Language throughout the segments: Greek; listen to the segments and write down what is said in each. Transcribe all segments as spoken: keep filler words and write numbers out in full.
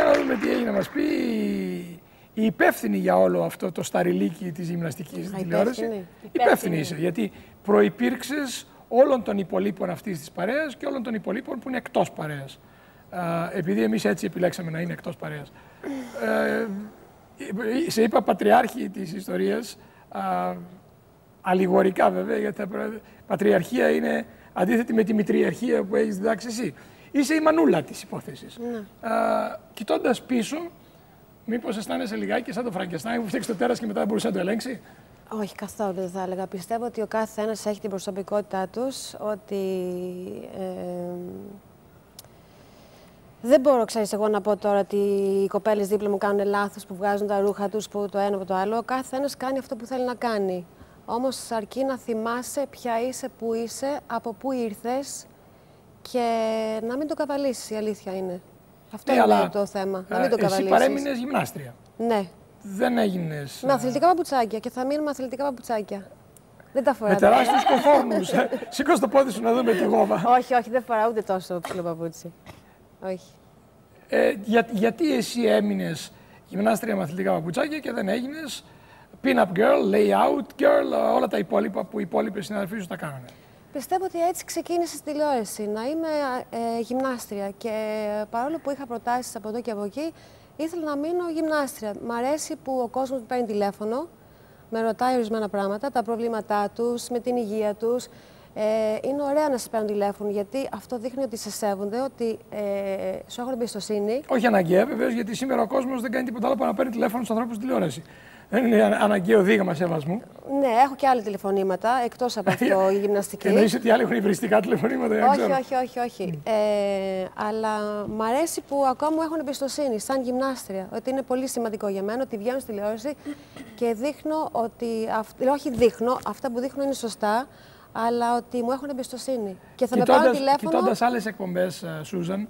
να δούμε τι έγινε να μας πει η υπεύθυνη για όλο αυτό το σταριλίκι της γυμναστικής στην τηλεόραση. Υπεύθυνη είσαι, γιατί προϋπήρξες όλων των υπολείπων αυτής της παρέας και όλων των υπολείπων που είναι εκτός παρέας. Ε, επειδή εμείς έτσι επιλέξαμε να είναι εκτός παρέας. Ε, σε είπα πατριάρχη της ιστορίας, α, αλληγορικά βέβαια, γιατί η πατριαρχία είναι αντίθετη με τη μητριαρχία που έχεις διδάξει εσύ. Είσαι η μανούλα της υπόθεσης. Ναι. Κοιτώντας πίσω, μήπως αισθάνεσαι λιγάκι σαν το Φραγκεστάιν που φτιάξει το τέρας και μετά δεν μπορούσε να το ελέγξει? Όχι, καθόλου δεν θα έλεγα. Πιστεύω ότι ο κάθε ένας έχει την προσωπικότητά τους, ότι ε, δεν μπορώ, ξέρεις, εγώ να πω τώρα ότι οι κοπέλες δίπλα μου κάνουν λάθος, που βγάζουν τα ρούχα τους, που το ένα από το άλλο. Ο κάθε ένας κάνει αυτό που θέλει να κάνει. Όμως αρκεί να θυμάσαι ποια είσαι, που είσαι, από πού ήρθες και να μην το καβαλήσεις, η αλήθεια είναι. Αυτό ε, είναι αλλά, το θέμα, να μην το καβαλήσεις. Εσύ παρέμεινες γυμνάστρια. Ναι. Δεν έγινες... Με αθλητικά παπουτσάκια και θα μείνω με αθλητικά παπουτσάκια. Δεν τα φοράω. Με τεράστιους κοφόρνους. Σήκω το πόδι σου να δούμε τη γόβα. Όχι, όχι, δεν φοράω ούτε τόσο ψηλό παπούτσι. Όχι. Ε, για, γιατί εσύ έμεινες γυμνάστρια με αθλητικά παπουτσάκια και δεν έγινες pin-up girl, lay-out girl, όλα τα υπόλοιπα που οι υπόλοιπες συναδελφοί σου τα κάνανε? Πιστεύω ότι έτσι ξεκίνησε στη τηλεόραση, να είμαι ε, γυμνάστρια και παρόλο που είχα προτάσεις από εδώ και από εκεί, ήθελα να μείνω γυμνάστρια. Μ' αρέσει που ο κόσμος παίρνει τηλέφωνο, με ρωτάει ορισμένα πράγματα, τα προβλήματά τους, με την υγεία τους. Ε, είναι ωραία να σε παίρνουν τηλέφωνο, γιατί αυτό δείχνει ότι σε σέβονται, ότι ε, σου έχουν εμπιστοσύνη. Όχι αναγκαία, βεβαίως, γιατί σήμερα ο κόσμος δεν κάνει τίποτα άλλο παρά να παίρνει τηλέφωνο στους ανθρώπους στη τηλεόραση. Δεν είναι αναγκαίο δείγμα σεβασμού. Ναι, έχω και άλλα τηλεφωνήματα, εκτός από αυτό η γυμναστική. Εννοείς ότι άλλοι έχουν υβριστικά τηλεφωνήματα? Όχι, όχι, όχι, όχι. Mm. Ε, αλλά μ' αρέσει που ακόμα μου έχουν εμπιστοσύνη, σαν γυμνάστρια. Ότι είναι πολύ σημαντικό για μένα, ότι βγαίνω στη τηλεόραση και δείχνω ότι. Όχι δείχνω, αυτά που δείχνω είναι σωστά, αλλά ότι μου έχουν εμπιστοσύνη. Και θα κοιτώντας, με πάρουν τηλέφωνο. Κοιτώντας άλλες εκπομπές, Σούζαν,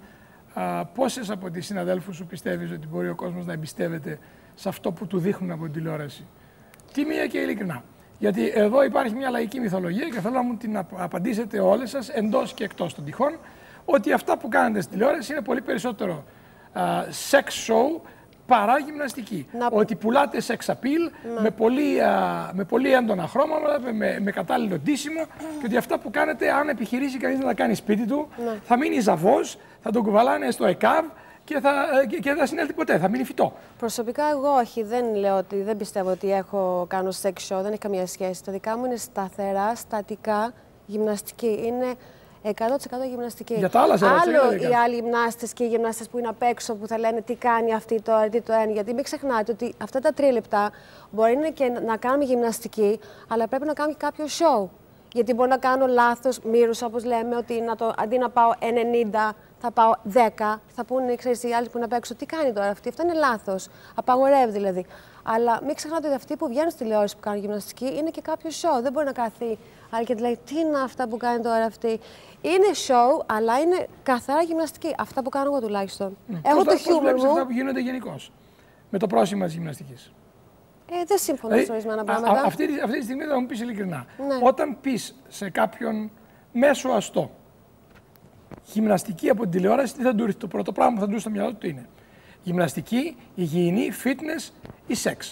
πόσες από τις συναδέλφους σου πιστεύεις ότι μπορεί ο κόσμος να εμπιστεύεται σε αυτό που του δείχνουν από την τηλεόραση? Τίμια και ειλικρινά. Γιατί εδώ υπάρχει μια λαϊκή μυθολογία και θέλω να μου την απαντήσετε όλες σας, εντός και εκτός των τυχών, ότι αυτά που κάνετε στην τηλεόραση είναι πολύ περισσότερο uh, sex show παρά γυμναστική. Να... Ότι πουλάτε sex appeal ναι. με, πολύ, uh, με πολύ έντονα χρώματα, με, με κατάλληλο ντύσιμο και ότι αυτά που κάνετε, αν επιχειρήσει κανείς να τα κάνει σπίτι του, ναι. θα μείνει ζαβός, θα τον κουβαλάνε στο ΕΚΑΒ και, θα, και, και δεν θα συνέλθει ποτέ, θα μείνει φυτό. Προσωπικά εγώ όχι, δεν λέω ότι, δεν πιστεύω ότι έχω, κάνω sex show, δεν έχει καμία σχέση. Τα δικά μου είναι σταθερά, στατικά, γυμναστική. Είναι εκατό τοις εκατό γυμναστική. Για τα άλλα σε Άλλο οι άλλοι γυμνάστες και οι γυμνάστες που είναι απ' έξω που θα λένε τι κάνει αυτή τώρα, τι το ένα. Γιατί μην ξεχνάτε ότι αυτά τα τρία λεπτά μπορεί να, και να κάνουμε γυμναστική, αλλά πρέπει να κάνουμε και κάποιο show. Γιατί μπορεί να κάνω λάθος μύρους, όπως λέμε, ότι να το, αντί να πάω ενενήντα, θα πάω δέκα. Θα πούνε, ξέρεις, οι άλλοι που είναι απ' έξω, τι κάνει τώρα αυτή. Αυτό είναι λάθος. Απαγορεύει δηλαδή. Αλλά μην ξεχνάτε ότι αυτοί που βγαίνουν στη τηλεόραση που κάνουν γυμναστική είναι και κάποιο show. Δεν μπορεί να κάθει άλλη και λέει τι είναι αυτά που κάνει τώρα αυτή. Είναι show, αλλά είναι καθαρά γυμναστική. Αυτά που κάνω εγώ τουλάχιστον. Mm. Έχω πώς το χιούμορ μου. Αυτά που γίνονται γενικώς με το πρόσημα της γυμναστικής. Ε, δεν συμφωνώ δηλαδή, σε ορισμένα πράγματα. Α, αυτή, αυτή τη στιγμή θα μου πεις ειλικρινά. Ναι. Όταν πεις σε κάποιον μέσο αστό γυμναστική από την τηλεόραση, τι θα του έρθει? Το πρώτο πράγμα που θα του έρθει στο μυαλό του είναι γυμναστική, υγιεινή, fitness ή σεξ.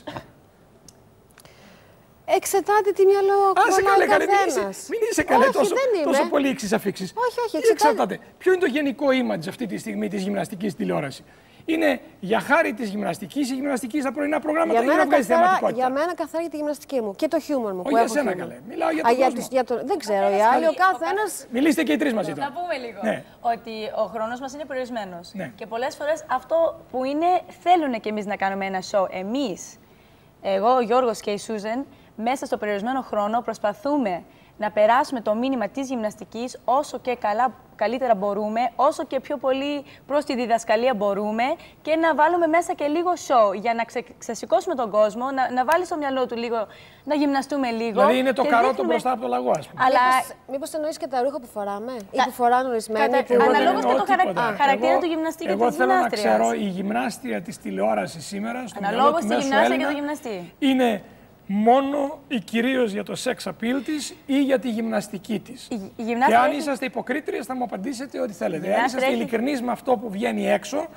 Εξετάτε τι μυαλό κουβαλάει ο καθένας. Μην είσαι καλέ τόσο, τόσο πολύ εξής αφήξεις. Όχι, όχι, εξετάτε. εξετάτε. Ποιο είναι το γενικό image αυτή τη στιγμή της γυμναστικής τηλεόραση? Είναι για χάρη της γυμναστικής, η γυμναστική στα πρωινά προγράμματα ή να βγάζει θεματικότητα? Για μένα καθαρά για τη γυμναστική μου και το χιούμορ μου. Όχι για σένα καλέ. Μιλάω για τον κόσμο. Για το, δεν ξέρω, οι άλλοι, ο κάθε ένας... Μιλήστε και οι τρεις μαζί τώρα. Να πούμε λίγο ναι. ότι ο χρόνος μας είναι περιορισμένος. Ναι. Και πολλές φορές αυτό που είναι θέλουν και εμείς να κάνουμε ένα show. Εμείς, εγώ, ο Γιώργος και η Σούζεν, μέσα στο περιορισμένο χρόνο προσπαθούμε να περάσουμε το μήνυμα της γυμναστικής όσο και καλά, καλύτερα μπορούμε, όσο και πιο πολύ προς τη διδασκαλία μπορούμε και να βάλουμε μέσα και λίγο show για να ξε, ξεσηκώσουμε τον κόσμο, να, να βάλει στο μυαλό του λίγο, να γυμναστούμε λίγο. Δηλαδή είναι το καρότο δείχνουμε... μπροστά από το λαγό, ας πούμε. Αλλά... Μήπως, μήπως εννοείς και τα ρούχα που φοράμε ή που φοράνε ορισμένοι. Κατα... Που... Αναλόγως και το χαρα... Α, χαρακτήρα εγώ, του γυμναστή και εγώ της θέλω γυμνάστριας. να ξέρω η γυμνάστρια της τηλεόρασης σήμερα, στο μυαλό του μέσου Έλληνα, είναι μόνο ή κυρίως για το sex appeal της ή για τη γυμναστική της? Η, η γυμνάστρια και αν έχει... είσαστε υποκρίτριες θα μου απαντήσετε ό,τι θέλετε. Αν είσαστε έχει... ειλικρινείς με αυτό που βγαίνει έξω,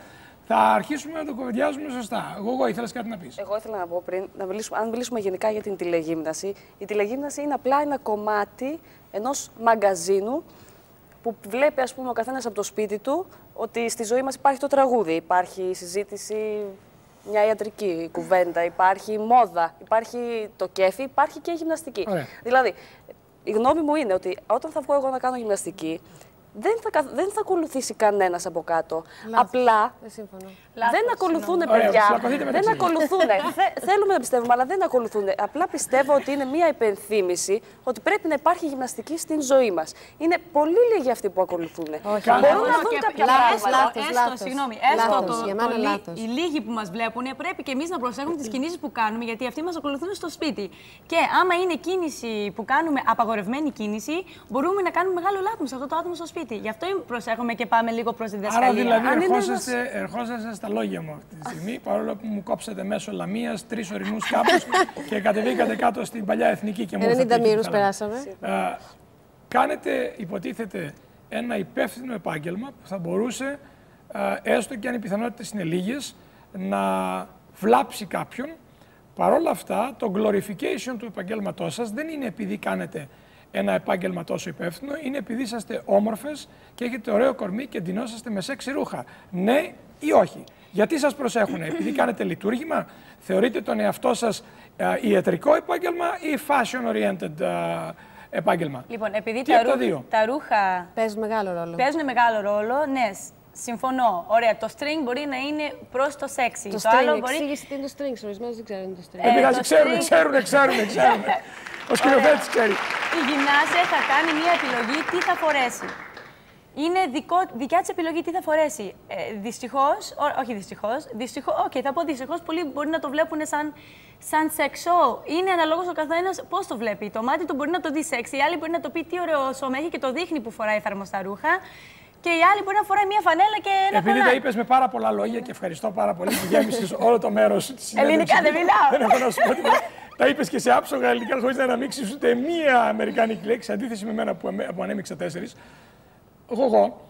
θα αρχίσουμε να το κουβεντιάζουμε σωστά. Εγώ, εγώ ήθελα κάτι να πει. Εγώ ήθελα να πω πριν, να μιλήσουμε, αν μιλήσουμε γενικά για την τηλεγύμναση, η τηλεγύμναση είναι απλά ένα κομμάτι ενός μαγκαζίνου που βλέπει, ας πούμε, ο καθένας από το σπίτι του ότι στη ζωή μας υπάρχει το τραγούδι, υπάρχει η συζήτηση, μια ιατρική κουβέντα, υπάρχει μόδα, υπάρχει το κέφι, υπάρχει και η γυμναστική. Ωραία. Δηλαδή, η γνώμη μου είναι ότι όταν θα βγω εγώ να κάνω γυμναστική, δεν θα, δεν θα ακολουθήσει κανένας από κάτω. Λάθος. Απλά Δεν συμφωνώ. Λάθος, δεν ακολουθούν, συγγνώμη. παιδιά. Ωραία, Δεν ακολουθούν. Θε, θέλουμε να πιστεύουμε, αλλά δεν ακολουθούν. Απλά πιστεύω ότι είναι μια υπενθύμηση ότι πρέπει να υπάρχει γυμναστική στην ζωή μας. Είναι πολύ λίγοι αυτοί που ακολουθούν. Όχι. Μπορούν να Και δουν κάποια λάθος, πράγματα. λάθος, έστω, λάθος. συγγνώμη, έστω Λάθος, το, για το, μένα λί- λάθος. οι λίγοι που μας βλέπουν, πρέπει και εμείς να προσέχουμε τις κινήσεις που κάνουμε, γιατί αυτοί μας ακολουθούν στο σπίτι. Και άμα είναι κίνηση που κάνουμε, απαγορευμένη κίνηση, μπορούμε να κάνουμε μεγάλο λάθος σε αυτό το άτομο στο σπίτι. Γι' αυτό προσέχουμε και πάμε λίγο προς τη διδασκαλία. Άρα δηλαδή Αν είναι ερχόσαστε, ερχόσαστε στα λόγια μου αυτή τη στιγμή, παρόλο που μου κόψατε μέσω Λαμίας τρεις ορεινούς κάπους και κατεβήκατε κάτω στην παλιά εθνική και μου ήρθατε ενενήντα εκεί που μύρους θέλαμε. περάσαμε. Ε, κάνετε, υποτίθεται, ένα υπεύθυνο επάγγελμα που θα μπορούσε, ε, έστω και αν οι πιθανότητες είναι λίγες, να βλάψει κάποιον. Παρ' όλα αυτά, το glorification του επαγγέλματός σας δεν είναι επειδή κάνετε ένα επάγγελμα τόσο υπεύθυνο, είναι επειδή είσαστε όμορφες και έχετε ωραίο κορμί και ντυνόσαστε με σεξι ρούχα. Ναι ή όχι. Γιατί σας προσέχουνε, επειδή κάνετε λειτουργήμα, θεωρείτε τον εαυτό σας ε, ιατρικό επάγγελμα ή fashion-oriented ε, επάγγελμα. Λοιπόν, επειδή Τι τα, από τα ρού- δύο? τα ρούχα Παίζουν μεγάλο ρόλο. παίζουν μεγάλο ρόλο, ναι, συμφωνώ. Ωραία, το string μπορεί να είναι προς το sexy. Το Το, string, άλλο μπορεί. εξήγησε τι είναι το string. Ορισμένοι δεν ξέρουν τι είναι το string. Δεν Ε, πειράζει, το ξέρουνε, string- ξέρουνε, ξέρουνε, ξέρουνε, ξέρουνε. Ο σκηνοθέτης ξέρει. Η γυμνάστρια θα κάνει μια επιλογή τι θα φορέσει. Είναι δικό, δικιά της επιλογή τι θα φορέσει. Ε, δυστυχώς, ό, όχι δυστυχώς, δυστυχώς, okay, θα πω δυστυχώς, πολλοί μπορεί να το βλέπουν σαν, σαν sex show. Είναι αναλόγως ο καθένας πώς το βλέπει. Το μάτι του μπορεί να το δει sexy, η άλλη μπορεί να το πει τι ωραίο σώμα έχει και το δείχνει που φοράει εφαρμοστά ρούχα. Και η άλλη μπορεί να φοράει μια φανέλα και ένα Επειδή τα κολλάκι. είπες με πάρα πολλά λόγια και ευχαριστώ πάρα πολύ που γέμισες όλο το μέρος της συνέντευξης. Ελληνικά δεν μιλάω. Δεν έχω να σου πω τίποτα. Τα είπες και σε άψογα ελληνικά χωρίς να αναμίξεις ούτε μία αμερικάνικη λέξη, σε αντίθεση με μένα που, που ανέμειξα τέσσερις. Εγώ, εγώ,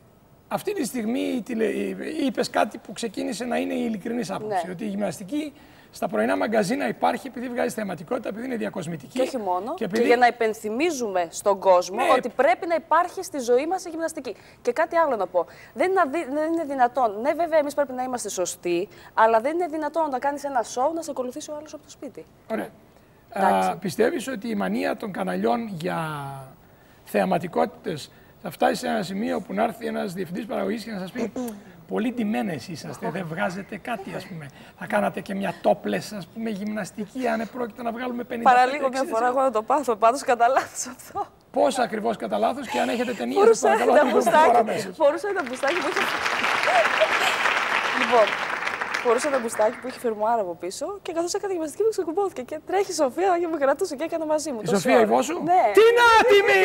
αυτή τη στιγμή είπες κάτι που ξεκίνησε να είναι η ειλικρινής άποψη. Ναι. Ότι η γυμναστική στα πρωινά μαγκαζίνα υπάρχει επειδή βγάζει θεαματικότητα, επειδή είναι διακοσμητική. Και όχι μόνο. Και, επειδή... και για να υπενθυμίζουμε στον κόσμο Ναι. ότι πρέπει να υπάρχει στη ζωή μας η γυμναστική. Και κάτι άλλο να πω. Δεν είναι, αδύ... δεν είναι δυνατόν. Ναι, βέβαια, εμείς πρέπει να είμαστε σωστοί, αλλά δεν είναι δυνατόν να κάνεις ένα σοου να σε ακολουθήσει ο άλλος από το σπίτι. Ωραία. Α, πιστεύεις ότι η μανία των καναλιών για θεαματικότητες θα φτάσει σε ένα σημείο που να έρθει ένας διευθυντής παραγωγής και να σας πει πολύ ντυμένες είσαστε, δεν βγάζετε κάτι, ας πούμε. Θα κάνατε και μια topless, ας πούμε, γυμναστική, αν πρόκειται να βγάλουμε πενήντα. Παραλίγο μια φορά εγώ να το πάθω, πάντως κατά λάθος αυτό. Πώς ακριβώς κατά λάθος και αν έχετε ταινίες, σας Φορούσα παρακαλώ, ένα να μην το φορά μπουστάκι, μέσα. φορούσα ένα μπουστάκι που είχε... Λοιπόν, φορούσα ένα μπουστάκι που είχε φερμουάρα από πίσω και καθώς έκανα γυμναστική μου ξεκουμπώθηκε και τρέχει η Σοφία και με κρατούσε και έκανα μαζί μου. Η Σοφία η Βόσου. Ναι. Την άτιμη!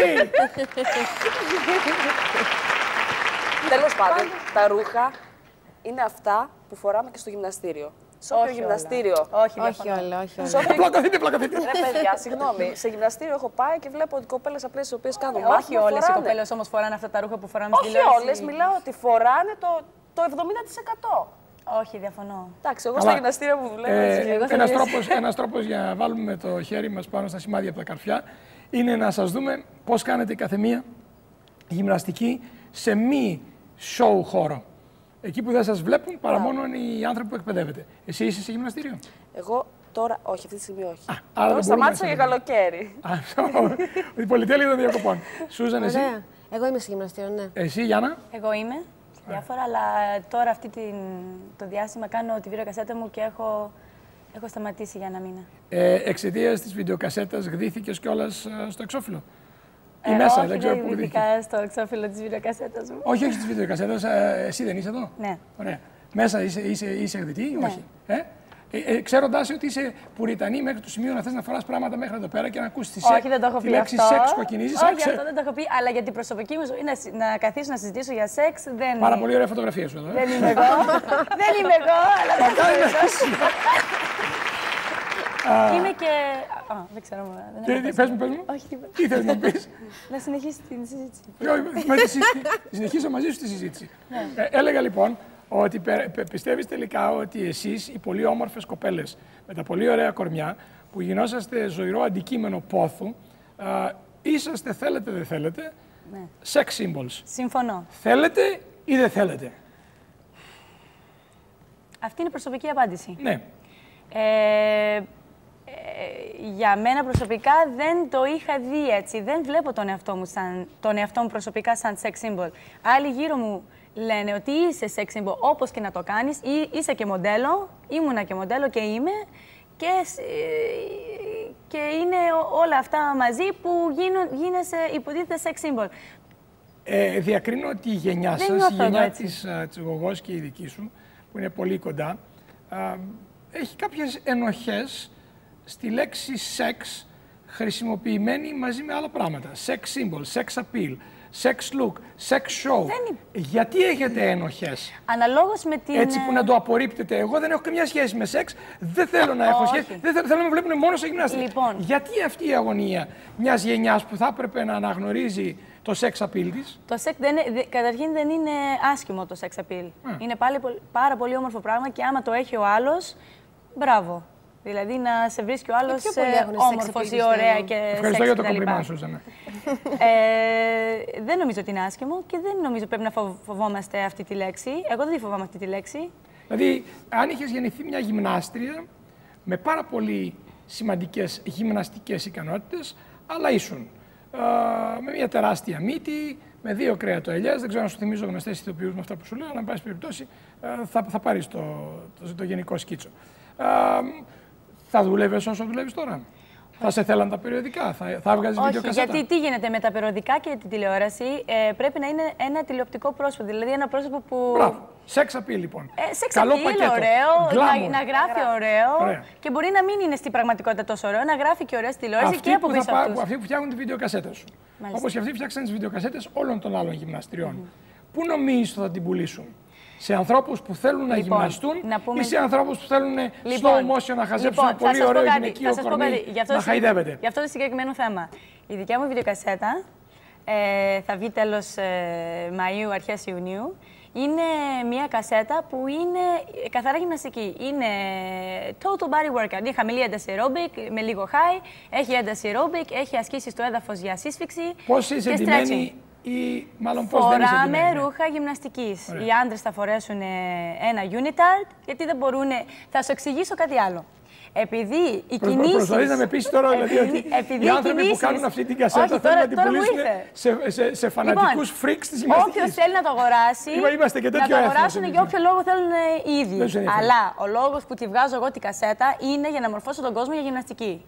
Τέλος πάντων, τα ρούχα είναι αυτά που φοράμε και στο γυμναστήριο. Σε όποιο Όχι γυμναστήριο. όλα. Όχι, Όχι διαφωνώ. όλα, όχι όλα. Σε όποιο- Πλακωθείτε, πλακωθείτε. Ρε παιδιά, συγγνώμη. Σε γυμναστήριο έχω πάει και βλέπω ότι κοπέλες απλές τις οποίες κάνω Ε, μάθημα όχι όλες οι φοράνε. κοπέλες όμως φοράνε αυτά τα ρούχα που φοράμε στη Όχι τηλεόραση. όλες, μιλάω ότι φοράνε το, το εβδομήντα τοις εκατό. Όχι, διαφωνώ. Εντάξει, εγώ Αλλά, στα γυμναστήρια που δουλεύω έτσι. Ε, Εγώ θα ένας, μιλήσω. τρόπος, ένας τρόπος για να βάλουμε το χέρι μας πάνω στα σημάδια από τα καρφιά είναι να σας δούμε πώς κάνετε κάθε μία γυμναστική σε μη show χώρο. Εκεί που δεν σας βλέπουν παρά μόνο οι άνθρωποι που εκπαιδεύετε. Εσύ είσαι σε γυμναστήριο. Εγώ τώρα, όχι, αυτή τη στιγμή όχι. άρα Τώρα δεν σταμάτησα μπορούμε για να καλοκαίρι. Α, η πολυτέλεια των διακοπών. Σούζαν, εσύ. Ωραία. Εγώ είμαι σε γυμναστήριο, ναι. Εσύ, Γιάννα. Εγώ είμαι σε διάφορα, αλλά τώρα αυτή την, το διάστημα κάνω τη βιντεοκασέτα μου και έχω, έχω σταματήσει για ένα μήνα. Ε, Εξαιτίας της βιντεοκασέτας γδύθηκες κιόλας ε, στο εξώφυλλο. Ή Ε, μέσα, όχι, δεν ξέρω πού γδύθηκες. ειδικά στο εξώφυλλο της βιντεοκασέτας μου. Όχι, όχι της βιντεοκασέτας. Ε, εσύ δεν είσαι εδώ. Ναι. Ωραία. Μέσα είσαι, είσαι, είσαι εκδυτή ή Ναι. όχι. Ε? Ε, ε, ξέροντας ότι είσαι πουριτανή μέχρι το σημείο να θες να φοράς πράγματα μέχρι εδώ πέρα και να ακούσεις τη, Όχι, σεξ, δεν το έχω τη πει λέξη αυτό. σεξ κοκκινίζεις. Όχι, Α, ξέ- αυτό δεν το έχω πει, αλλά για την προσωπική μου ζωή να, συ- να καθίσω να συζητήσω για σεξ δεν. Πάρα πολύ ωραία φωτογραφία σου εδώ. Ε. Δεν είμαι εγώ. Δεν είμαι εγώ, αλλά δεν Μακάρι να είσαι. είμαι και. Α, δεν ξέρω. Δεν Τι- έχω τι- πέσει. Πες μου, πες μου. Όχι, τίποτα. Τι θες να πεις. Να συνεχίσει την συζήτηση. Όχι, με τη συ- Συνεχίζω μαζί σου τη συζήτηση. Ναι. Ε, έλεγα λοιπόν ότι πιστεύεις τελικά ότι εσείς, οι πολύ όμορφες κοπέλες με τα πολύ ωραία κορμιά, που γινόσαστε ζωηρό αντικείμενο πόθου, α, είσαστε, θέλετε δεν θέλετε, ναι. sex symbols. Συμφωνώ. Θέλετε ή δεν θέλετε? Αυτή είναι η προσωπική απάντηση. Ναι. Ε, ε, για μένα προσωπικά δεν το είχα δει έτσι. Δεν βλέπω τον εαυτό μου, σαν, τον εαυτό μου προσωπικά σαν sex symbol. Άλλοι γύρω μου λένε ότι είσαι sex symbol όπως και να το κάνεις, ή είσαι και μοντέλο, ήμουνα και μοντέλο και είμαι, και, και είναι όλα αυτά μαζί που γίνουν, γίνεσαι, υποτίθεται sex symbol. Ε, διακρίνω ότι η γενιά δεν σας, η γενιά της, της Γογός και η δική σου, που είναι πολύ κοντά, α, έχει κάποιες ενοχές στη λέξη sex χρησιμοποιημένη μαζί με άλλα πράγματα. Sex symbol, sex appeal, sex look, sex show. Δεν... Γιατί έχετε ενοχές? Αναλόγως με την... Έτσι που να το απορρίπτετε. Εγώ δεν έχω καμία σχέση με σεξ, δεν θέλω να έχω σχέση, δεν θέλω, θέλω να με βλέπουν μόνο σε γυμναστική. Λοιπόν. Γιατί αυτή η αγωνία μιας γενιάς που θα έπρεπε να αναγνωρίζει το sex appeal της? Το sex δεν, δε, καταρχήν δεν είναι άσχημο το sex appeal. Mm. Είναι πάλι, πάρα πολύ όμορφο πράγμα και άμα το έχει ο άλλος, μπράβο. Δηλαδή να σε βρίσκει ο άλλος όμορφος ή ωραία και σεξ. Ευχαριστώ για το κομπλιμά, Σούζαννα. ε, δεν νομίζω ότι είναι άσχημο και δεν νομίζω πρέπει να φοβόμαστε αυτή τη λέξη. Εγώ δεν φοβάμαι αυτή τη λέξη. Δηλαδή, αν είχες γεννηθεί μια γυμνάστρια με πάρα πολύ σημαντικές γυμναστικές ικανότητες, αλλά ήσουν ε, με μια τεράστια μύτη, με δύο κρεατοελιές, δεν ξέρω αν σου θυμίζω γνωστές ηθοποιούς με αυτά που σου λέω, αλλά εν πάση περιπτώσει ε, θα, θα πάρεις το, το, το γενικό σκίτσο. Ε, Θα δουλεύεις όσο δουλεύεις τώρα? Όχι. Θα σε θέλαν τα περιοδικά, θα, θα έβγαζες βιντεοκασέτα? Γιατί τι γίνεται με τα περιοδικά και την τηλεόραση, ε, πρέπει να είναι ένα τηλεοπτικό πρόσωπο, δηλαδή ένα πρόσωπο που... Μπράβο. Sex appeal, λοιπόν. Ε, sex Καλό appeal, πακέτο. ωραίο, να, να γράφει Γράφει. ωραίο Ωραία. Και μπορεί να μην είναι στην πραγματικότητα τόσο ωραίο, να γράφει και ωραία στη τηλεόραση Αυτοί και από που πίσω θα, αυτούς. αυτοί που φτιάχνουν τη βιντεοκασέτα σου. Όπως και αυτοί που φτιάξαν τις βιντεοκασέτες όλων των άλλων γυμναστριών. Mm-hmm. Πού νομίζεις ότι θα την πουλήσουν? Σε ανθρώπους που θέλουν να λοιπόν, γυμναστούν να πούμε... ή σε ανθρώπους που θέλουν λοιπόν, slow motion να χαζέψουν λοιπόν, ένα πολύ ωραίο γυναικείο κορμί αυτό να χαϊδεύετε? Για αυτό το συγκεκριμένο θέμα. Η δικιά μου βιντεοκασέτα ε, θα βγει τέλος ε, Μαΐου, αρχές Ιουνίου. Είναι μια κασέτα που είναι καθαρά γυμναστική. Είναι total body workout. Είναι χαμηλή ένταση aerobic, με λίγο high. Έχει ένταση aerobic, έχει ασκήσεις στο έδαφος για σύσφυξη. Πώς είσαι εντυμένη ή μάλλον πώς δεν είσαι εντυμένη? Φοράμε ρούχα γυμναστικής. Οι άντρες θα φορέσουν ένα unitard, γιατί δεν μπορούν... Θα σου εξηγήσω κάτι άλλο. Επειδή οι Προ, κινήσεις... Προσπαθείς να με πεις τώρα δηλαδή ότι οι άνθρωποι κινήσεις... που κάνουν αυτή την κασέτα όχι, θέλουν να την πουλήσουν σε, σε, σε φανατικούς λοιπόν, freaks της γυμναστικής. Όποιος θέλει να το αγοράσει, Είμαστε και να το αγοράσουν έθνος, για όποιο λόγο θέλουν οι ίδιοι. Αλλά ο λόγος που τη βγάζω εγώ την κασέτα είναι για να μορφώσω τον κόσμο για γυμναστική.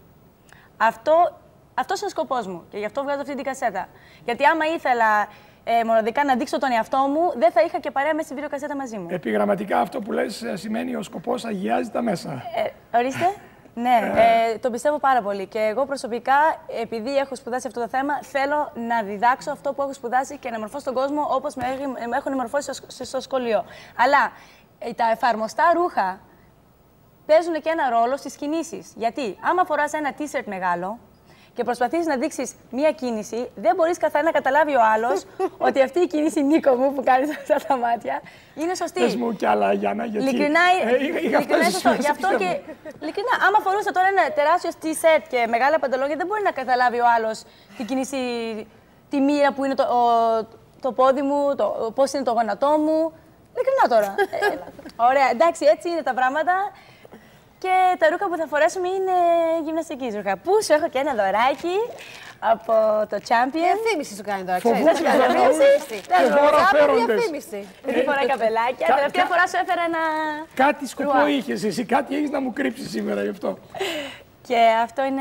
Αυτό, αυτός είναι ο σκοπός μου και γι' αυτό βγάζω αυτή την κασέτα. Γιατί άμα ήθελα ε, μοναδικά να δείξω τον εαυτό μου, δεν θα είχα και παρέα μέσα στη βιντεοκασέτα μαζί μου. Επιγραμματικά αυτό που λες σημαίνει ο σκοπός αγιάζει τα μέσα. Ε, ορίστε. Ναι, ε, το πιστεύω πάρα πολύ. Και εγώ προσωπικά, επειδή έχω σπουδάσει αυτό το θέμα, θέλω να διδάξω αυτό που έχω σπουδάσει και να μορφώσω τον κόσμο όπως με έχουν μορφώσει στο, στο σχολείο. Αλλά ε, τα εφαρμοστά ρούχα παίζουν και ένα ρόλο στις κινήσεις. Γιατί άμα φοράς ένα t-shirt μεγάλο και προσπαθείς να δείξεις μία κίνηση, δεν μπορείς καθαρά να καταλάβει ο άλλος ότι αυτή η κίνηση, Νίκο μου, που κάνεις αυτά τα μάτια, είναι σωστή. Πες μου κι άλλα, Γιάννα, γιατί ειλικρινά, ε, είχα, είχα φτάσει στο γι' αυτό και, ειλικρινά, άμα φορούσα τώρα ένα τεράστιο t-shirt και μεγάλα παντελόνια, δεν μπορεί να καταλάβει ο άλλος την κίνηση, τη μοίρα που είναι το, ο, το πόδι μου, το, πώς είναι το γόνατό μου. Ειλικρινά τώρα. ε, ωραία, εντάξει, έτσι είναι τα πράγματα. Και τα ρούχα που θα φορέσουμε είναι γυμναστική ρούχα. Πού σου έχω και ένα δωράκι από το Champion. Διαφήμιση σου κάνει τώρα, ξέρεις. ξέρεις. Διαφήμιση. Διαφήμιση. Δεν φοράει καπελάκια. Τελευταία φορά σου έφερα ένα... Κάτι σκοπό είχες εσύ, κάτι έχεις να μου κρύψεις σήμερα γι' αυτό. Και αυτό είναι...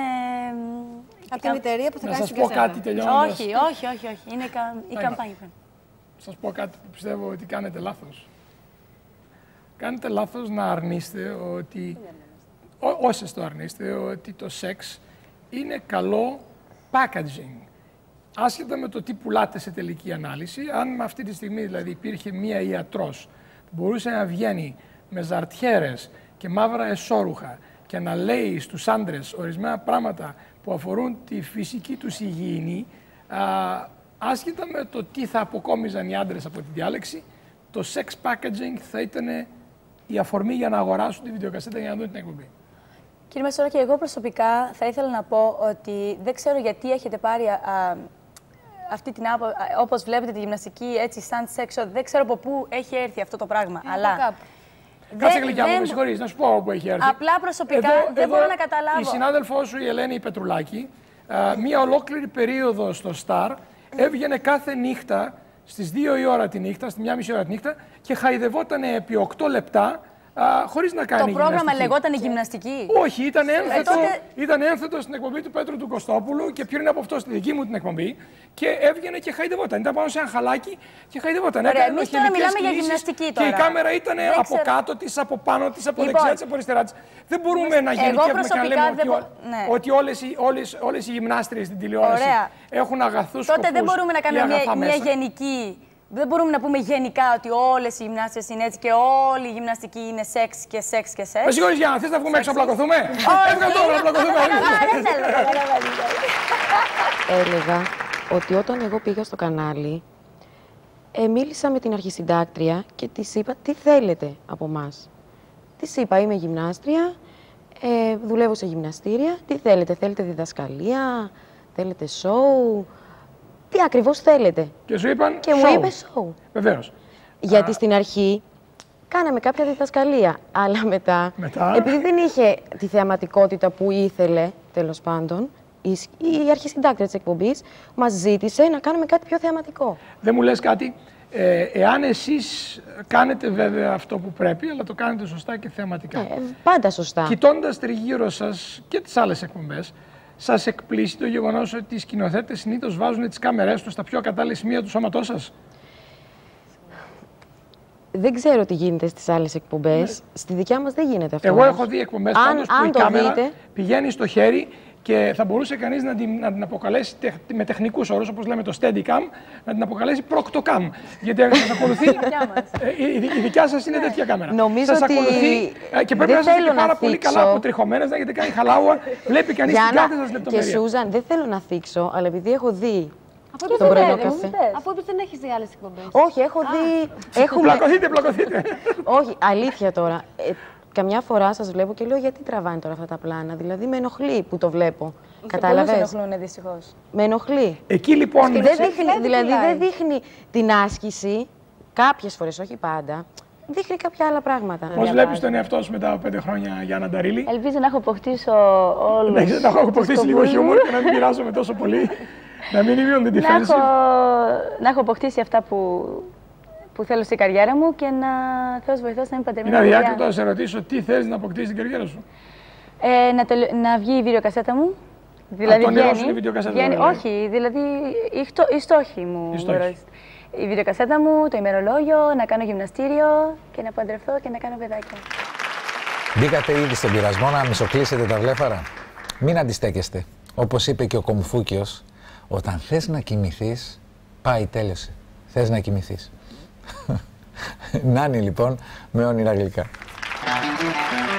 Από την εταιρεία που θα κάνεις την κασέτα. Να σας πω κάτι τελειώνοντας. Όχι, όχι, όχι, όχι. Είναι η καμπάνια. Σας πω κάτι που πιστεύω ότι κάνετε λάθος. Κάνετε λάθος να αρνείστε ότι... Ό, όσες το αρνείστε, ότι το σεξ είναι καλό packaging. Άσχετα με το τι πουλάτε σε τελική ανάλυση, αν αυτή τη στιγμή δηλαδή υπήρχε μία ιατρός που μπορούσε να βγαίνει με ζαρτιέρες και μαύρα εσώρουχα και να λέει στους άντρες ορισμένα πράγματα που αφορούν τη φυσική τους υγιεινή, α, άσχετα με το τι θα αποκόμιζαν οι άντρες από τη διάλεξη, το sex packaging θα ήταν η αφορμή για να αγοράσουν τη βιντεοκασέτα για να δουν την εκπομπή. Κύριε Μεσοράκη, εγώ προσωπικά θα ήθελα να πω ότι δεν ξέρω γιατί έχετε πάρει α, α, αυτή την άπο, όπως βλέπετε τη γυμναστική έτσι σαν σεξ, δεν ξέρω από πού έχει έρθει αυτό το πράγμα. Είναι αλλά... κάπου. Κάτσε γλυκιά μου, με συγχωρείς, να σου πω όπου έχει έρθει. Απλά προσωπικά εδώ, δεν εδώ, μπορώ να καταλάβω. Η συνάδελφός σου, η Ελένη Πετρουλάκη, α, μία ολόκληρη περίοδο στο Star, έβγαινε κάθε νύχτα, στις δύο η ώρα τη νύχτα, στη μία μισή ώρα τη νύχτα και χαϊδευόταν επί οκτώ λεπτά χωρίς να κάνει Το πρόγραμμα γυμναστική. λεγόταν γυμναστική. Όχι, ήταν ένθετο, τότε... ήταν ένθετο στην εκπομπή του Πέτρου του Κωστόπουλου και πριν από αυτό στη δική μου την εκπομπή και έβγαινε και χαϊδευόταν. Ήταν πάνω σε ένα χαλάκι και χαϊδευόταν. Ωραία, εμείς τώρα μιλάμε για γυμναστική τώρα. Και η κάμερα ήταν δεν από ξέρω. κάτω τη, από πάνω τη, από Λοιπόν, δεξιά τη, από αριστερά τη. Δεν μπορούμε να γενικεύουμε και να λέμε ότι, μπο... ναι. ότι όλες, οι, όλες, όλες οι γυμνάστριες στην τηλεόραση Ωραία. έχουν αγαθούς Τότε σκοπούς. δεν μπορούμε να κάνουμε μια, μια μέσα. γενική. Δεν μπορούμε να πούμε γενικά ότι όλες οι γυμνάστριες είναι έτσι και όλη η γυμναστική είναι σεξ και σεξ και σεξ. Με συγχωρείς, Γιάννα, θες να βγούμε έξω να πλακωθούμε? Όχι, να πλακωθούμε. δεν θέλω. Έλεγα ότι όταν εγώ πήγα στο κανάλι, ε, μίλησα με την αρχισυντάκτρια και της είπα τι θέλετε από μας. Της είπα είμαι γυμνάστρια, ε, δουλεύω σε γυμναστήρια, τι θέλετε, θέλετε διδασκαλία, θέλετε σοου, τι ακριβώς θέλετε. Και σου είπαν Και μου show. είπε σοου. Βεβαίως. Γιατί στην αρχή κάναμε κάποια διδασκαλία, αλλά μετά, Μετά. επειδή δεν είχε τη θεαματικότητα που ήθελε, τέλος πάντων, η, η αρχισυντάκτρια της εκπομπής μας ζήτησε να κάνουμε κάτι πιο θεαματικό. Δεν μου λες κάτι. Ε, εάν εσείς κάνετε βέβαια αυτό που πρέπει, αλλά το κάνετε σωστά και θεαματικά. Ε, πάντα σωστά. Κοιτώντας τριγύρω σας και τις άλλες εκπομπές, σας εκπλήσει το γεγονός ότι οι σκηνοθέτες συνήθως βάζουν τις κάμερές τους στα πιο ακατάλληλα σημεία του σώματός σας? Δεν ξέρω τι γίνεται στις άλλες εκπομπές. Στη δικιά μας δεν γίνεται αυτό. Εγώ έχω δει εκπομπές Αν- πάντως που αν η το κάμερα δείτε- πηγαίνει στο χέρι και θα μπορούσε κανείς να την, να την αποκαλέσει τεχ, με τεχνικούς όρους, όπως λέμε το Steadicam, να την αποκαλέσει Proctocam. Γιατί σας ακολουθεί. ε, η, η, η δικιά σας είναι τέτοια κάμερα. Νομίζω σας ότι ακολουθεί ε, και πρέπει δεν να είστε θέλω και πάρα να πολύ θίξω. καλά αποτριχωμένες, να έχετε κάνει χαλάουα. Βλέπει κανείς την Γιάννα κάθε σας και λεπτομέρεια. Σούζαν, δεν θέλω να θίξω, αλλά επειδή έχω δει Αφού τον δεν πρωινό πες, καφέ. Αφού είπες δεν έχεις δει άλλες εκπομπές. Όχι, έχω δει. Έχουμε... Πλακωθείτε, πλακωθείτε. Όχι, αλήθεια τώρα. Ε, καμιά φορά σας βλέπω και λέω γιατί τραβάνε τώρα αυτά τα πλάνα. Δηλαδή με ενοχλεί που το βλέπω. Κατάλαβες. Πολλούς ενοχλούν δυστυχώς. Με ενοχλεί. Εκεί λοιπόν. Δεν σε- δείχνει, δηλαδή πουλάει. δεν δείχνει την άσκηση, κάποιες φορές, όχι πάντα, δείχνει κάποια άλλα πράγματα. Πώς βλέπεις τον εαυτό σου μετά από πέντε χρόνια, Γιάννα Νταρίλη? Ελπίζω να έχω αποκτήσει όλους. Να έχεις- να έχω αποκτήσει λίγο χιούμορ και να μην πειράζομαι τόσο πολύ. Να μην είμαι on the να, έχω, defensive. να έχω αποκτήσει αυτά που, που θέλω στην καριέρα μου και να Θεός βοηθός να είμαι παντρεμένη. Είναι με αδιάκριτο παιδιά. να σε ρωτήσω τι θέλεις να αποκτήσεις στην καριέρα σου. Ε, να, τελε... να βγει η βιντεοκασέτα μου. Δηλαδή το όνειρό σου βγαίνει, είναι η βιντεοκασέτα, βγαίνει, δηλαδή. όχι, δηλαδή η, χτω... η στόχη μου. Η στόχη. μου ρωτήσετε. Η βιντεοκασέτα μου, το ημερολόγιο, να κάνω γυμναστήριο και να παντρευτώ και να κάνω παιδάκια. Μπήκατε ήδη στον πειρασμό να μισοκλείσετε τα βλέφαρα. Μην αντιστέκεστε. Όπως είπε και ο Κομφούκιος, όταν θες να κοιμηθείς, πάει τέλειωσε. Θες να κοιμηθείς. Νάνη λοιπόν με όνειρα γλυκά.